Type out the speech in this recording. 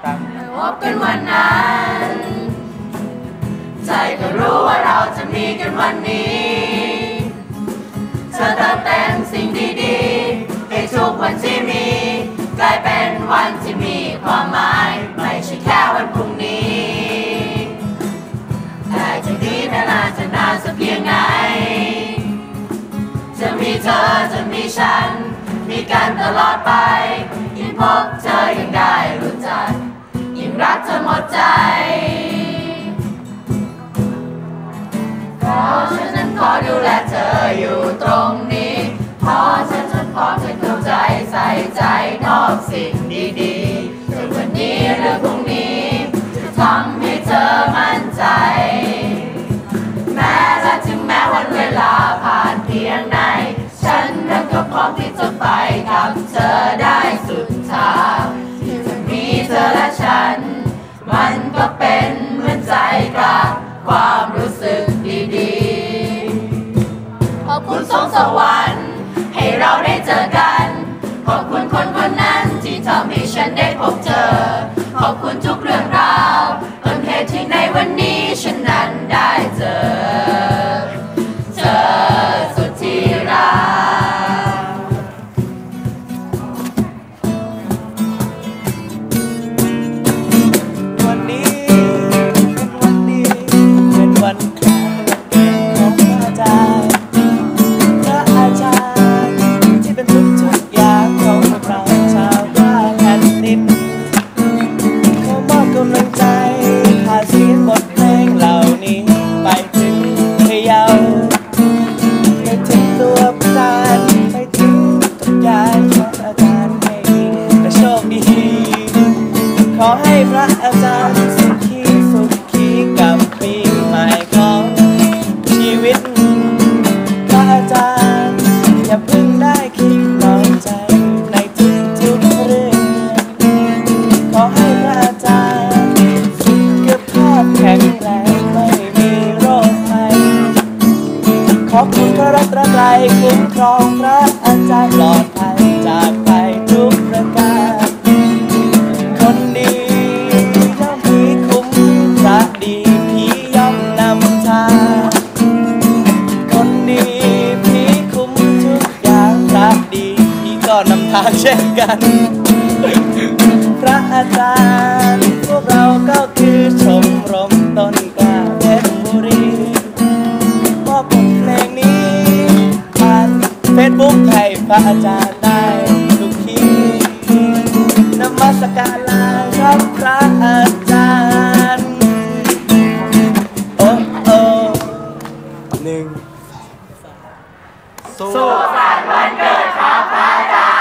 ตั้งพบกันวันนั้นใจก็รู้ว่าเราจะมีกันวันนี้เธอเติมเต็มสิ่งดีๆให้ทุกวันที่มีกลายเป็นวันที่มีความหมายไม่ใช่แค่วันพรุ่งนี้แต่จะดีแม้นานจะนานสักเพียงไหนจะมีเธอจะมีฉันมีกันตลอดไปยิ่งพบเธอยิ่งได้รู้จักยิ่งรักเธอหมดใจเพราะฉันนั้นขอดูแลเธออยู่ตรงนี้เพราะฉันพร้อมจะเข้าใจใส่ใจนอกสิ่งดีๆแต่วันนี้หรือพรุ่งนี้จะทำให้เธอมั่นใจแม้และถึงแม้วันเวลาผ่านเพียงไหนฉันนั้นก็พร้อมที่จะไปกับเธอได้สุดทางที่จะมีเธอและฉันมันก็เป็นเหมือนใจกลางความรู้สึกดีๆขอบคุณสงสวรรค์ให้เราได้เจอกันขอบคุณคนคนนั้นที่ทำให้ฉันได้พบเจอขอบคุณทุกเรื่องราวต้นเหตุที่ในวันนี้ฉันนั้นได้เจอเธอสุดที่รักวันนี้เป็นวันดีเป็นวันคล้ายวันเกิดของพระอาจารย์ที่เป็นทุกอย่างของพวกเราชาวบ้านแผ่นดินขอมอบกำลังใจผ่านเสียงบทเพลงเหล่านี้ไปถึงพะเยาไปถึงตัวพระอาจารย์ไปถึงทุกอย่างของอาจารย์ให้ดีและโชคดีขอให้พระอาจารย์สุขีกับปีใหม่ของชีวิตพระอาจารย์อย่าเพิ่งได้คิดนอยใจในทุกเรื่องขอให้พระอาจารย์สุขภาพแข็งแรงไม่มีโรคภัยขอบคุณพระรัตนตรัยคุ้มครองพระอาจารย์ปลอดภัยจากภัยทุกประการคนดีย่อมผีคุ้มพระดีผีย่อมนำทางคนดีผีคุ้มทุกอย่างพระดีผีก็นำทางเช่นกันพระอาจารย์พวกเราก็คือชมรมต้นกล้าเพชรบุรีมอบบทเพลงนี้ผ่านเฟซบุ๊กให้พระอาจารย์ได้ทุกที่นมัสการลาครับพระอาจารย์โอ้1 สุขสันต์วันเกิดครับพระอาจารย์